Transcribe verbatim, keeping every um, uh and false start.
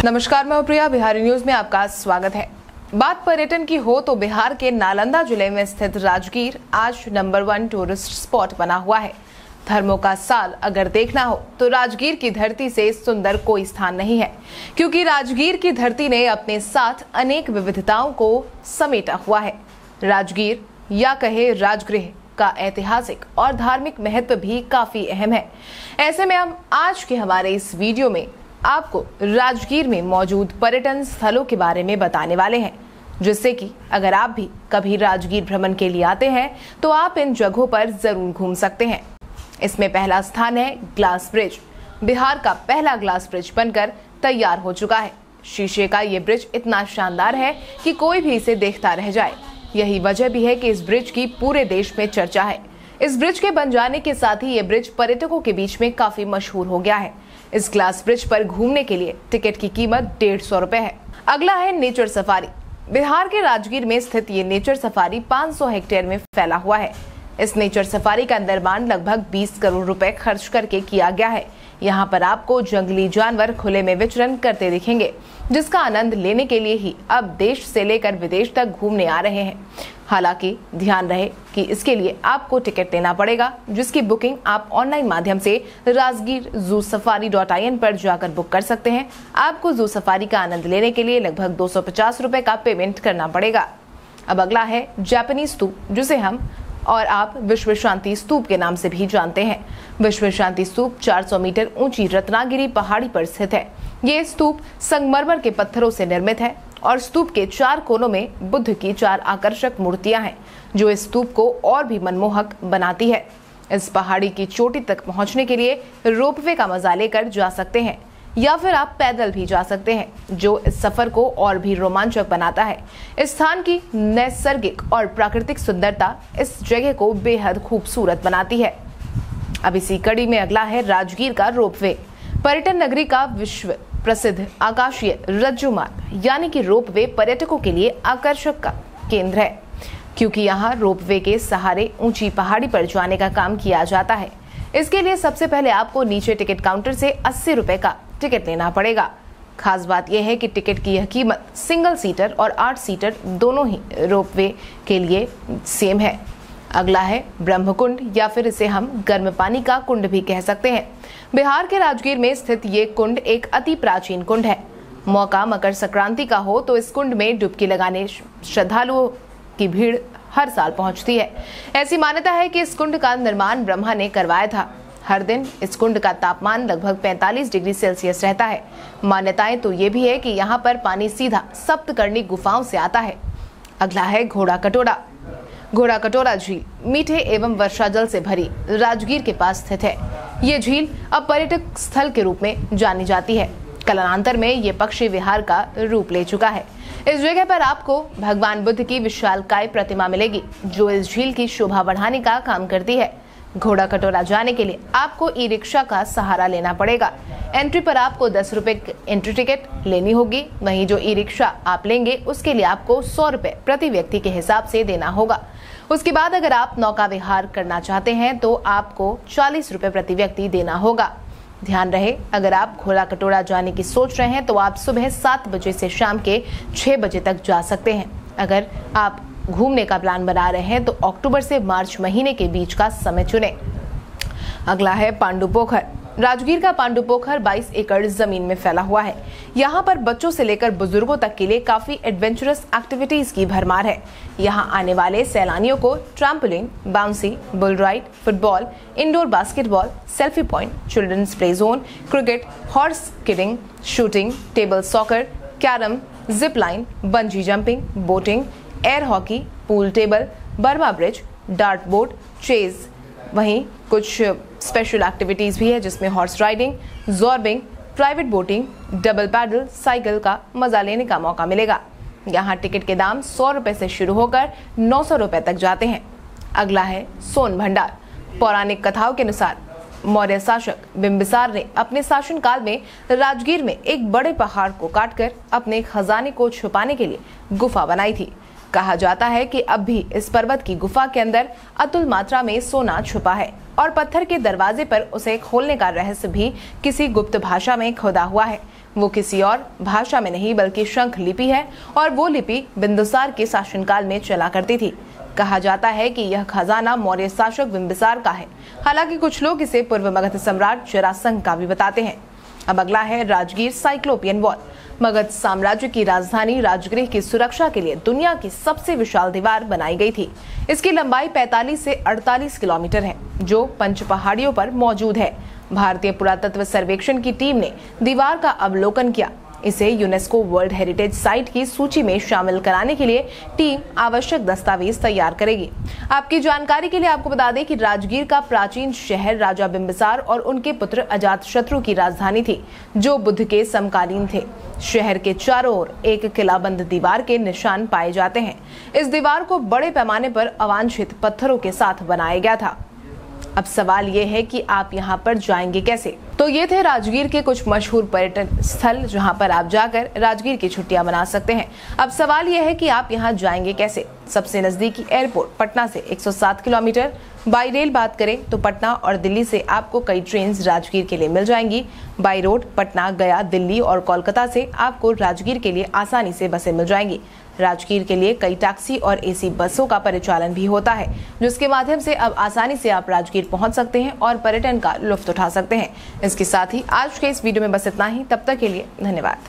नमस्कार, मैं प्रिया, बिहारी न्यूज में आपका स्वागत है। बात पर्यटन की हो तो बिहार के नालंदा जिले में स्थित राजगीर आज नंबर वन टूरिस्ट स्पॉट बना हुआ है। धर्मों का साल अगर देखना हो तो राजगीर की धरती से सुंदर कोई स्थान नहीं है, क्योंकि राजगीर की धरती ने अपने साथ अनेक विविधताओं को समेटा हुआ है। राजगीर या कहे राजगृह का ऐतिहासिक और धार्मिक महत्व भी काफी अहम है। ऐसे में हम आज के हमारे इस वीडियो में आपको राजगीर में मौजूद पर्यटन स्थलों के बारे में बताने वाले हैं, जिससे कि अगर आप भी कभी राजगीर भ्रमण के लिए आते हैं तो आप इन जगहों पर जरूर घूम सकते हैं। इसमें पहला स्थान है ग्लास ब्रिज। बिहार का पहला ग्लास ब्रिज बनकर तैयार हो चुका है। शीशे का ये ब्रिज इतना शानदार है कि कोई भी इसे देखता रह जाए। यही वजह भी है कि इस ब्रिज की पूरे देश में चर्चा है। इस ब्रिज के बन जाने के साथ ही ये ब्रिज पर्यटकों के बीच में काफी मशहूर हो गया है। इस ग्लास ब्रिज पर घूमने के लिए टिकट की कीमत डेढ़ सौ रुपए है। अगला है नेचर सफारी। बिहार के राजगीर में स्थित ये नेचर सफारी पाँच सौ हेक्टेयर में फैला हुआ है। इस नेचर सफारी का निर्माण लगभग बीस करोड़ रुपए खर्च करके किया गया है। यहाँ पर आपको जंगली जानवर खुले में विचरण करते दिखेंगे, जिसका आनंद लेने के लिए ही अब देश से लेकर विदेश तक घूमने आ रहे हैं। हालांकि ध्यान रहे कि इसके लिए आपको टिकट लेना पड़ेगा, जिसकी बुकिंग आप ऑनलाइन माध्यम से Rajgir zoo safari dot I N पर जाकर बुक कर सकते हैं। आपको जू सफारी का आनंद लेने के लिए लगभग दो सौ पचास रुपए का पेमेंट करना पड़ेगा। अब अगला है जापानी स्तूप, जिसे हम और आप विश्व शांति स्तूप के नाम से भी जानते हैं। विश्व शांति स्तूप चार सौ मीटर ऊंची रत्नागिरी पहाड़ी पर स्थित है। ये स्तूप संगमरमर के पत्थरों से निर्मित है और स्तूप के चार कोनों में बुद्ध की चार आकर्षक मूर्तियां हैं, जो इस स्तूप को और भी मनमोहक बनाती है। इस पहाड़ी की चोटी तक पहुंचने के लिए रोपवे का मजा लेकर जा सकते हैं या फिर आप पैदल भी जा सकते हैं, जो इस सफर को और भी रोमांचक बनाता है। इस स्थान की नैसर्गिक और प्राकृतिक सुंदरता इस जगह को बेहद खूबसूरत बनाती है। अब इसी कड़ी में अगला है राजगीर का रोपवे। पर्यटन नगरी का विश्व प्रसिद्ध आकाशीय रज्जु मार्ग यानी कि रोपवे पर्यटकों के लिए आकर्षक का केंद्र है, क्योंकि यहाँ रोपवे के सहारे ऊंची पहाड़ी पर जाने का काम किया जाता है। इसके लिए सबसे पहले आपको नीचे टिकट काउंटर से अस्सी रुपए का टिकट लेना पड़ेगा। खास बात यह है कि टिकट की यह कीमत सिंगल सीटर और आठ सीटर दोनों ही रोपवे के लिए सेम है। अगला है ब्रह्मकुंड, या फिर इसे हम गर्म पानी का कुंड भी कह सकते हैं। बिहार के राजगीर में स्थित ये कुंड एक अति प्राचीन कुंड है। मौका मकर संक्रांति का हो तो इस कुंड में डुबकी लगाने श्रद्धालुओं की भीड़ हर साल पहुंचती है। ऐसी मान्यता है कि इस कुंड का निर्माण ब्रह्मा ने करवाया था। हर दिन इस कुंड का तापमान लगभग पैंतालीस डिग्री सेल्सियस रहता है। मान्यताएं तो ये भी है कि यहाँ पर पानी सीधा सप्तकर्णी गुफाओं से आता है। अगला है घोड़ा कटोरा। घोड़ा कटोरा झील मीठे एवं वर्षा जल से भरी राजगीर के पास स्थित है। ये झील अब पर्यटक स्थल के रूप में जानी जाती है। कालांतर में ये पक्षी विहार का रूप ले चुका है। इस जगह पर आपको भगवान बुद्ध की विशालकाय प्रतिमा मिलेगी, जो इस झील की शोभा बढ़ाने का काम करती है। घोड़ा कटोरा जाने के लिए आपको ई रिक्शा का सहारा लेना पड़ेगा। एंट्री पर आपको दस रुपए एंट्री टिकट लेनी होगी। वहीं जो ई रिक्शा आप लेंगे उसके लिए आपको सौ रुपए प्रति व्यक्ति के हिसाब से देना होगा। उसके बाद अगर आप नौका विहार करना चाहते हैं तो आपको चालीस रुपए प्रति व्यक्ति देना होगा। ध्यान रहे, अगर आप घोड़ा कटोरा जाने की सोच रहे हैं तो आप सुबह सात बजे से शाम के छह बजे तक जा सकते हैं। अगर आप घूमने का प्लान बना रहे हैं तो अक्टूबर से मार्च महीने के बीच का समय चुनें। अगला है पांडु पोखर। राजगीर का पांडु पोखर बाईस एकड़ जमीन में फैला हुआ है। यहाँ पर बच्चों से लेकर बुजुर्गों तक के लिए काफी एडवेंचरस एक्टिविटीज की भरमार है। यहाँ आने वाले सैलानियों को trampoline, bouncy, bull ride, football, indoor basketball, selfie point, children's play zone, cricket, horse riding, shooting, table soccer, carrom, zip line, bungee jumping, boating, air hockey, pool table, Burma bridge, dart board, chess, वहीं कुछ special activities भी है, जिसमें horse riding, zorbing, private boating, double paddle cycle का मजा लेने का मौका मिलेगा। यहाँ टिकट के दाम सौ रुपए से शुरू होकर नौ सौ रुपए तक जाते हैं। अगला है सोन भंडार। पौराणिक कथाओं के अनुसार मौर्य शासक बिंबिसार ने अपने शासनकाल में राजगीर में एक बड़े पहाड़ को काटकर अपने खजाने को छुपाने के लिए गुफा बनाई थी। कहा जाता है कि अब भी इस पर्वत की गुफा के अंदर अतुल मात्रा में सोना छुपा है और पत्थर के दरवाजे पर उसे खोलने का रहस्य भी किसी गुप्त भाषा में खोदा हुआ है। वो किसी और भाषा में नहीं बल्कि शंख लिपि है और वो लिपि बिंदुसार के शासनकाल में चला करती थी। कहा जाता है कि यह खजाना मौर्य शासक बिंबिसार का है। हालांकि कुछ लोग इसे पूर्व मगध सम्राट जरासंध का भी बताते हैं। अब अगला है राजगीर साइक्लोपियन वॉल। मगध साम्राज्य की राजधानी राजगृह की सुरक्षा के लिए दुनिया की सबसे विशाल दीवार बनाई गई थी। इसकी लंबाई पैंतालीस से अड़तालीस किलोमीटर है, जो पंच पहाड़ियों पर मौजूद है। भारतीय पुरातत्व सर्वेक्षण की टीम ने दीवार का अवलोकन किया। इसे यूनेस्को वर्ल्ड हेरिटेज साइट की सूची में शामिल कराने के लिए टीम आवश्यक दस्तावेज तैयार करेगी। आपकी जानकारी के लिए आपको बता दें कि राजगीर का प्राचीन शहर राजा बिंबिसार और उनके पुत्र अजातशत्रु की राजधानी थी, जो बुद्ध के समकालीन थे। शहर के चारों ओर एक किलाबंद दीवार के निशान पाए जाते हैं। इस दीवार को बड़े पैमाने पर अवांछित पत्थरों के साथ बनाया गया था। अब सवाल ये है कि आप यहाँ पर जाएंगे कैसे? तो ये थे राजगीर के कुछ मशहूर पर्यटन स्थल जहाँ पर आप जाकर राजगीर की छुट्टियां मना सकते हैं। अब सवाल ये है कि आप यहाँ जाएंगे कैसे? सबसे नजदीकी एयरपोर्ट पटना से एक सौ सात किलोमीटर। बाई रेल बात करें तो पटना और दिल्ली से आपको कई ट्रेन राजगीर के लिए मिल जाएंगी। बाई रोड पटना, गया, दिल्ली और कोलकाता से आपको राजगीर के लिए आसानी से बसें मिल जाएंगी। राजगीर के लिए कई टैक्सी और एसी बसों का परिचालन भी होता है, जिसके माध्यम से अब आसानी से आप राजगीर पहुंच सकते हैं और पर्यटन का लुत्फ उठा सकते हैं। इसके साथ ही आज के इस वीडियो में बस इतना ही। तब तक के लिए धन्यवाद।